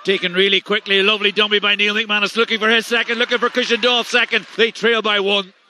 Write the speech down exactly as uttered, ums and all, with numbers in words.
taken really quickly. A lovely dummy by Neil Mcmanus, looking for his second, looking for Cushendall second. They trail by one.